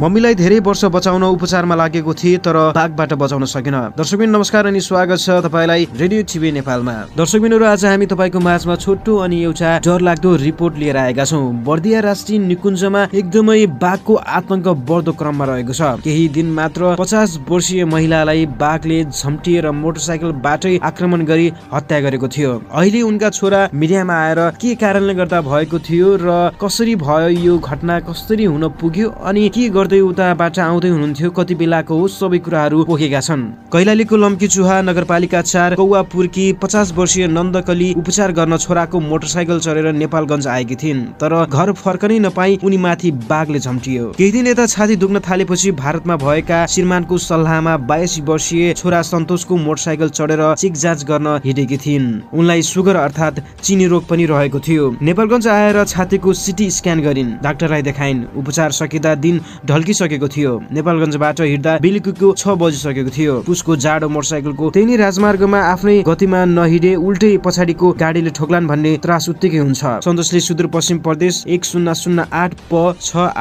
मम्मीलाई धेरै वर्ष बचाउन उपचारमा लागेको थिए तर बाघबाट बचाउन सकेन। दर्शकबिन नमस्कार अनि स्वागत छ तपाईलाई रेडियो टिभी नेपालमा। दर्शकबिनहरु, आज हामी तपाईको माझमा छोटो अनि एउटा डरलाग्दो रिपोर्ट लिएर आएका छौं। बर्दिया राष्ट्रिय निकुञ्जमा एकदमै बाघको आतंक बढ्दो क्रममा रहेको छ। केही दिन मात्र 50 वर्षीय महिलालाई बाघले झम्टिएर मोटरसाइकलबाटै आक्रमण गरी हत्या गरेको थियो। अहिले उनका छोरा मिडियामा आएर के कारणले गर्दा भएको थियो र कसरी भयो यो घटना, कसरी हुन पुग्यो अनि के गर्दै उताबाट आउँदै हुनुहुन्थ्यो, कति बेलाको हो, सबै कुराहरू पोखेका छन्। कैलालीको लम्कीचुहा नगरपालिका 4 कौवापुरकी 50 वर्षीय नन्दकली उपचार गर्न छोराको मोटरसाइकल चढेर नेपालगञ्ज आएकी थिइन्, तर घर फर्कनै नपाई उनी माथि बाघले झम्टियो। केही दिन यता छाती दुख्न थालेपछि भारतमा भएका श्रीमानको सल्लाहमा 22 वर्षीय छोरा सन्तोषको मोटरसाइकल चढेर चेक जाँच गर्न हिँडेकी थिइन्। उनलाई सुगर अर्थात् चिनी रोग पनि रहेको थियो। नेपालगञ्ज आएर छातीको सिटी स्क्यान गरिन्, डाक्टरलाई देखाइन्। उपचार सकिँदा दिन ढल्किसकेको थियो। नेपालगञ्जबाट हिँड्दा बेलुकीको 6 बजिसकेको थियो। पुसको जाडो मोटरसाइकलको त्यही राजमार्गमा आफ्नै गतिमा नहिँडे उल्टै पछाडिको गाडीले ठोक्लान् भन्ने त्रास उत्तिकै हुन्छ। सन्तोषले सुदूरपश्चिम प्रदेश 1008 प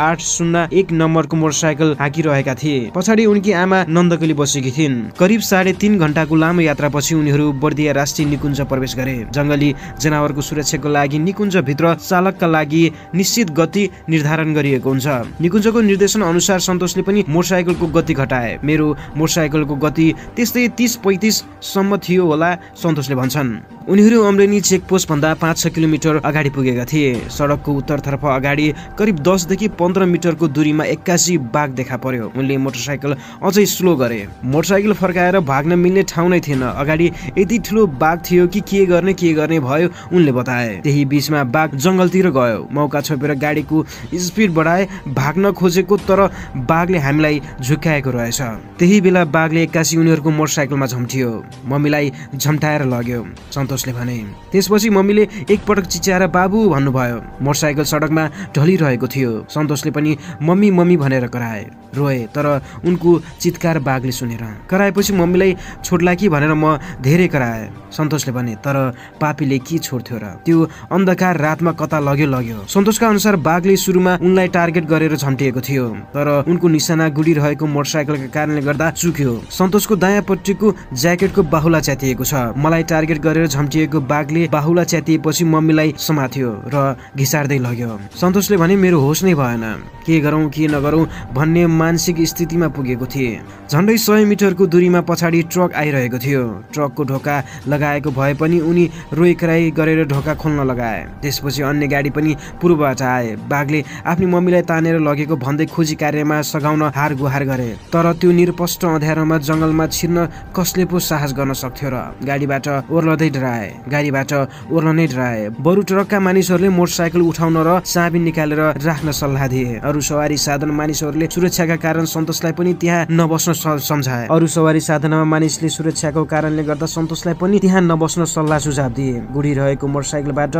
6801 नम्बरको मोटरसाइकल हाकिरहेका थिए। पछाडि उनकी आमा नन्दकली बसेकी थिइन्। करिब 3.5 घण्टाको लामो यात्रापछि उनीहरू बर्दिया राष्ट्रिय निकुञ्ज प्रवेश गरे। जंगली जनावरको सुरक्षाको लागि निकुञ्जभित्र चालकका लागि निश्चित गति निर्धारण गरिएको हुन्छ। निकुञ्जको निर्देशन अनुसार सन्तोषले पनि मोटरसाइकलको गति घटाए। मेरो मोटरसाइकलको गति त्यस्तै 30-35 सम्म थियो होला, सन्तोषले भन्छन्। उनीहरू अमरेनी चेकपोस्ट भन्दा 5-6 किलोमिटर अगाडि पुगेका थिए। सडकको उत्तरतर्फ अगाडि करिब 10 देखि 15 मिटरको दूरीमा 81 बाघ देखा पर्यो। उनले मोटरसाइकल अझै स्लो गरे। मोटरसाइकल फर्काएर भाग्न मिल्ने ठाउँ नै थिएन। अगाडि यति ठुलो बाघ थियो कि के गर्ने भयो उनले बताए। त्यही बीचमा बाघ जंगलतिर गयो। मौका छोपेर गाडीको स्पिड बढाए। भाग्न खोजेको तर बाघले हामीलाई झुक्काएको रहेछ। त्यही बेला बाघले एक्कासी उनीहरूको मोटरसाइकलमा झम्टियो। मम्मीलाई झम्टाएर लग्यो, सन्तोषले भने। त्यसपछि मम्मीले एकपटक चिच्याएर बाबु भन्नुभयो। मोटरसाइकल सडकमा ढलिरहेको थियो। सन्तोषले पनि मम्मी मम्मी भनेर कराए। रोए, तर उनको चित्कार बाघले सुनेर। कराएपछि मम्मीलाई छोड्ला कि भनेर म धेरै कराए, सन्तोषले भने। तर पापीले के छोड्थ्यो र, त्यो अन्धकार रातमा कता लग्यो। सन्तोषका अनुसार बाघले सुरुमा उनलाई टार्गेट गरेर झम्टिएको थियो, तर उनको निशाना गुडिरहेको मोटरसाइकलका कारणले गर्दा चुक्यो। सन्तोषको दायाँपट्टिको ज्याकेटको बाहुला च्यातिएको छ। मलाई टार्गेट गरेर झम्टिएको बाघले बाहुला च्यातिएपछि मम्मीलाई समात्यो र घिसार्दै लग्यो। सन्तोषले भने मेरो होस नै भएन, के गरौँ के नगरौँ भन्ने मानसिक स्थितिमा पुगेको थिए। झन्डै 100 मिटरको दूरीमा पछाडि ट्रक आइरहेको थियो। ट्रकको ढोका लगाएको भए पनि उनी रोइकराई गरेर ढोका खोल्न लगाए। त्यसपछि अन्य गाडी पनि पूर्वबाट आए। बाघले आफ्नी मम्मीलाई तानेर लगेको भन्दै खोजी कार्यमा सघाउन हार गुहार गरे, तर त्यो निरपष्ट अँध्यारोमा जंगलमा छिर्न कसले पो साहस गर्न सक्थ्यो र। गाडीबाट ओर्लनै डराए। बरु ट्रकका मानिसहरूले मोटरसाइकल उठाउन र चाबी निकालेर राख्न सल्लाह दिए। अरू सवारी साधन मानिसहरूले सुरक्षाका कारण सन्तोषलाई पनि त्यहाँ नबस्न सम्झाए। अरू सवारी साधनमा मानिसले सुरक्षाको कारणले गर्दा सन्तोषलाई पनि त्यहाँ नबस्न सल्लाह सुझाव दिए। गुडिरहेको मोटरसाइकलबाट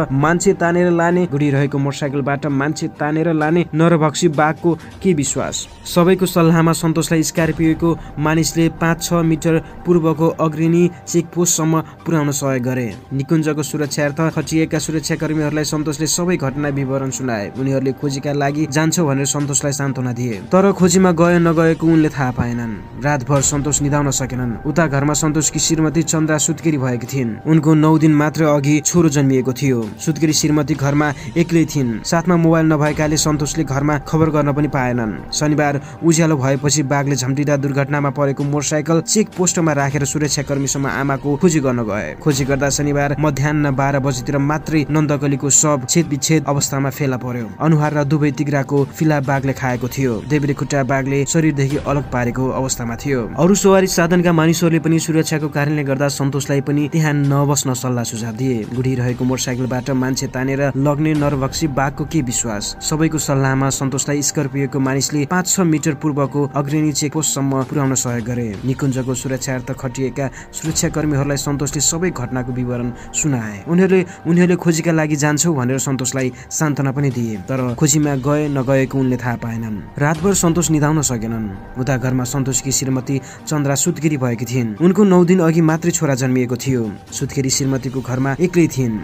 मान्छे तानेर लाने नरभक्षी बाघको के विश्वास। सबैको सल्लाहमा सन्तोषलाई स्कर्पियोको मानिसले 5-6 मिटर पूर्वको अग्रणी चेकपोस्टसम्म पुर्याउन सहयोग गरे। निकुञ्जको सुरक्षार्थ खटिएका सुरक्षाकर्मीहरूलाई सन्तोषले सबै घटना विवरण सुनाए। उनीहरूले खोजीका लागि जान्छौ भनेर सन्तोषलाई सान्त्वना दिए, तर खोजीमा गयो नगएको उनले थाहा पाएनन्। रातभर सन्तोष निदाउन सकेनन्। उता घरमा सन्तोषकी श्रीमती चन्द्रा सुत्केरी भएकी थिइन्। उनको 9 दिन मात्र अघि छोरो जन्मिएको थियो। सुत्केरी श्रीमती घरमा एक्लै थिइन्। साथमा मोबाइल नभएकाले सन्तोषले घरमा खबर गर्न पनि पाएनन्। शनिबार उज्यालो भएपछि बाघले झम्टिँदा दुर्घटनामा परेको मोटरसाइकल चेक पोस्टमा राखेर सुरक्षाकर्मीसँग आमाको खोजी गर्न गए। खोजी गर्दा शनिबार मध्याह्न 12 बजेतिर मात्रै नन्दकलीको शव छेदविच्छेद अवस्थामा फेला पर्यो। अनुहार र दुवै तिग्राको फिला बाघले खाएको थियो। देब्रे खुट्टा बाघले शरीरदेखि अलग पारेको अवस्थामा थियो। अरू सवारी साधनका मानिसहरूले पनि सुरक्षाको कारणले गर्दा सन्तोषलाई पनि त्यहाँ नबस्न सल्लाह सुझाव दिए। गुडिरहेको मोटरसाइकलबाट मान्छे तानेर लग्ने नरभक्षी बाघको के विश्वास। सबैको सल्लाहमा सन्तोषलाई स्कर्पियोको मानिसले 5-6 मिटर पूर्वको अग्रणी चेकपोस्टसम्म पुर्याउन सहयोग गरे। निकुञ्जको सुरक्षार्थ खटिएका सुरक्षाकर्मीहरूलाई सन्तोषले सबै घटनाको विवरण सुनाए। उनीहरूले खोजीका लागि जान्छौ भनेर सन्तोषलाई सान्त्वना पनि दिए, तर खोजीमा गए नगएको उनले थाहा पाएनन्। रातभर सन्तोष निदाउन सकेनन्। उता घरमा सन्तोषकी श्रीमती चन्द्रा सुत्केरी भएकी थिइन्। उनको 9 दिन अघि मात्रै छोरा जन्मिएको थियो। सुत्केरी श्रीमतीको घरमा एक्लै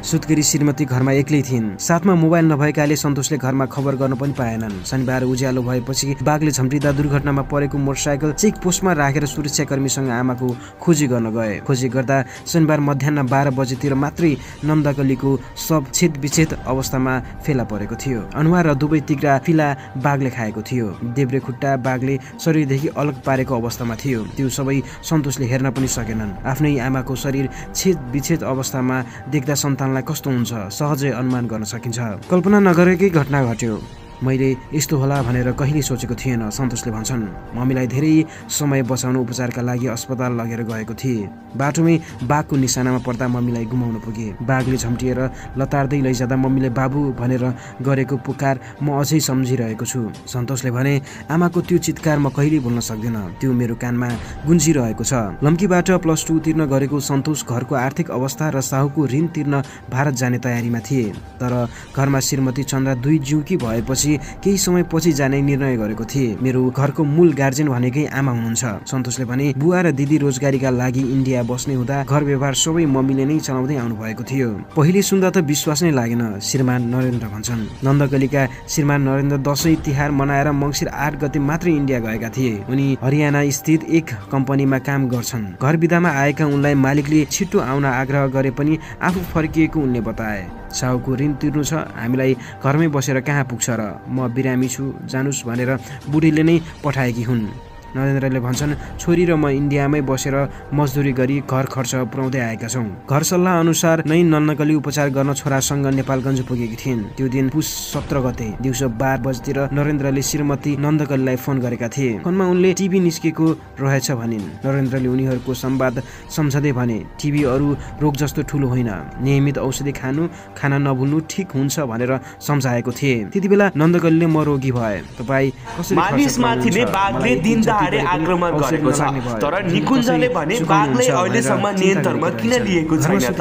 थिइन्। साथमा मोबाइल नभएकाले सन्तोषले घरमा खबर गर्न पनि पाएनन्। शनिबार उज्यालो भएपछि बाघले झम्टिँदा दुर्घटनामा परेको मोटरसाइकल चेक पोस्टमा राखेर सुरक्षाकर्मीसँग आमाको खोजी गर्न गए। खोजी गर्दा शनिबार मध्याह 12 बजेतिर मात्रै नन्दकलीको शव छेदविच्छेद अवस्थामा फेला परेको थियो। अनुहार र दुवै तिग्रा फिला बाघले खाएको थियो। देब्रे खुट्टा बाघले शरीरदेखि अलग पारेको अवस्थामा थियो। त्यो सबै सन्तोषले हेर्न पनि सकेनन्। आफ्नै आमाको शरीर छेदविच्छेद अवस्थामा देख्दा सन्तानलाई कस्तो हुन्छ सहजै अनुमान गर्न सकिन्छ। कल्पना नगरेकै घटना घट्यो। मैले यस्तो होला भनेर कहिले सोचेको थिएन, सन्तोषले भन्छन्। मम्मीलाई धेरै समय बचाउन उपचारका लागि अस्पताल लगेर गएको थिए। बाटोमै बाघको निशानामा पर्दा मम्मीलाई गुमाउन पुगे। बाघले झम्टिएर लतार्दै लैजाँदा मम्मीले बाबु भनेर गरेको पुकार म अझै सम्झिरहेको छु। सन्तोषले भने, आमाको त्यो चित्कार म कहिल्यै भुल्न सक्दिनँ। त्यो मेरो कानमा गुन्जिरहेको छ। लम्कीबाट +2 उतिर्न गरेको सन्तोष घरको आर्थिक अवस्था र साहुको ऋण तिर्न भारत जाने तयारीमा थिए। तर घरमा श्रीमती चन्द्रा 2 जिउकी भएपछि केही समय पछि जाने निर्णय गरेको थिए। मेरो घरको मूल गार्जियन भनेकै आमा हुनुहुन्छ। सन्तोषले भने, बुवा र दिदी रोजगारीका लागि इन्डिया बस्ने हुँदा घर व्यवहार सबै मम्मीले नै चलाउँदै आउनु भएको थियो। पहिले सुन्दा त विश्वास नै लागेन, श्रीमान नरेन्द्र भन्छन्। नन्दकलीका श्रीमान नरेन्द्र दशैं तिहार मनाएर मङ्सिर 8 गते मात्रै इन्डिया गएका थिए। उनी हरियाणा स्थित एक कम्पनीमा काम गर्छन्। घर बिदामा आएका उनलाई मालिकले छिट्टो आउन आग्रह गरे पनि आफू फर्किएको उनले बताए। साहुको ऋण तिर्नु छ, हामीलाई घरमै बसेर कहाँ पुग्छ र, म बिरामी छु, जानुस् भनेर बुढीले नै पठाएकी हुन्। नरेन्द्रले भन्छन्, छोरी र म इन्डियामै बसेर मजदुरी गरी घर खर्च पुर्याउँदै आएका छौँ। घर सल्लाह अनुसार नै नन्दकली उपचार गर्न छोरासँग नेपालगञ्ज पुगेकी थिइन्। त्यो दिन पुस 17 गते दिउँसो 12 बजेतिर नरेन्द्रले श्रीमती नन्दकलीलाई फोन गरेका थिए। फोनमा उनले टिभी निस्केको रहेछ भनिन्। नरेन्द्रले उनीहरूको संवाद सम्झँदै भने, टिभी अरू रोग जस्तो ठुलो होइन, नियमित औषधि खाना नभुल्नु ठिक हुन्छ भनेर सम्झाएको थिए। त्यति बेला नन्दकलीले म रोगी भए, तपाईँ कसरी मानिसमाथि नै बाघले दिनदहाडे आक्रमण गरेको छ, तर निकुञ्जले भने बाघले अहिलेसम्म नियन्त्रणमा किन लिएको छैन त?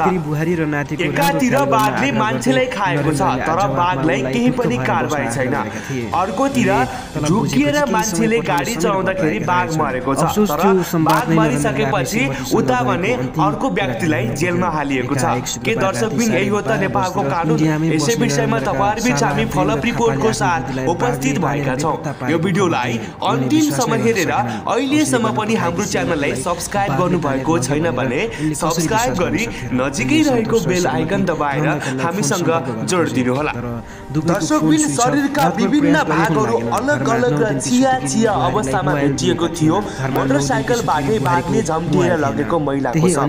एकातिर बाघले मान्छेलाई खाएको छ, तर बाघलाई केही पनि कारबाही छैन। अर्कोतिर झुकिएर मान्छेले गाडी चलाउँदाखेरि बाघ मरेको छ, तर बाघ मरिसकेपछि उता भने अर्को व्यक्तिलाई जेलमा हालिएको छ। के दर्शकबिन यही हो त नेपालको कानुन? यसै विषयमा तपाईहरुबीच हामी फलोअप रिपोर्टको साथ उपस्थित भएका छौं। यो भिडियोलाई अन्तिमसम्म हेरेर अहिलेसम्म पनि हाम्रो च्यानललाई सब्स्क्राइब गर्नुभएको छैन भने सब्स्क्राइब गरी नजिकै रहेको बेल आइकन दबाएर हामीसँग जोडिदिनु होला। दर्शकबिन शरीरका विभिन्न भागहरू अलग अलग र चिया अवस्थामा भेटिएको थियो। मोटरसाइकलबाटै बाघले झम्टिएर लगेको महिलाको छ।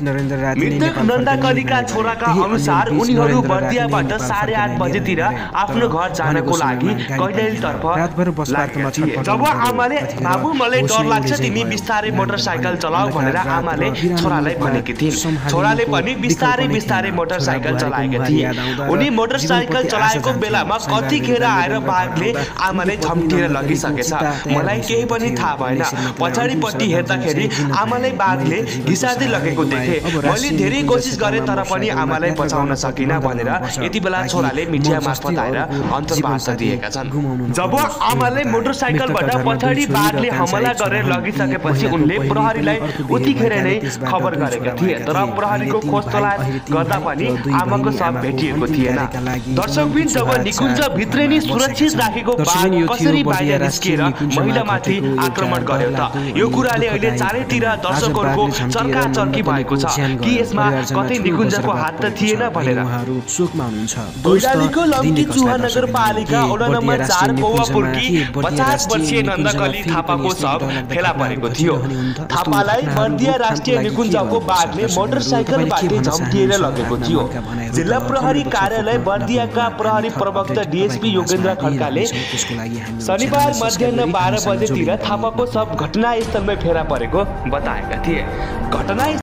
मृतक नन्दकलीका छोराका अनुसार उनीहरू बर्दियाबाट 8:30 बजेतिर आफ्नो घर जानको लागि कैलालीतर्फ लागेका थिए। जब आमाले, बाबु मलाई डर लाग्छ, तिमी बिस्तारै मोटरसाइकल चलाऊ भनेर आमाले छोरालाई भनेकी थिइन्। छोराले पनि बिस्तारै मोटरसाइकल चलाएका थिए। उनी मोटरसाइकल चलाएको बेलामा कतिखेर आएर बाघले आमाले झम्टिएर लगिसकेछ। मलाई केही पनि थाहा भएन। पछाडिपट्टि हेर्दाखेरि आमालाई बाघले घिसार्दै लगेको देखे। मैले धेरै कोसिस गरे तर पनि आमालाई बचाउन सकिन भनेर यति बेला छोराले मिडिया मार्फत आएर अन्तर्वार्ता दिएका छन्। जब आमाले मोटरसाइकलबाट पछाडि बाघले हमला गरेर लगिसकेपछि उनले प्रहरीलाई उतिखेर नै खबर गरेका थिए, तर प्रहरीको खोज तलास गर्दा पनि आमाको शव भेटिएको थिएन। दर्शकबिन जब निकुञ्ज भित्रै नै सुरक्षित राखेको बाघ कसरी बाहिर निस्किएर महिलामाथि आक्रमण गर्यो त? यो कुराले अहिले चारैतिर दर्शकहरूको चर्काचर्की भएको छ कि यसमा कतै निकुञ्जको हात त थिएन भनेर। कैलालीको लम्की चुहा नगरपालिका वडा नम्बर 4 पौवापुरकी 50 वर्षीय नन्दकली थापाको शव फेला परेको थियो। थापालाई बर्दिया राष्ट्रिय निकुञ्जको बाघले मोटरसाइकलबाट झम्टिएर लगेको थियो। जिल्ला प्रहरी कार्यालय बर्दियाका प्रहरी प्रवक्ता डीएसपी योगेन्द्र खड्काले शनिबार मध्याह 12 बजेतिर थापाको शव घटनास्थलमै फेला परेको बताएका थिए। घटना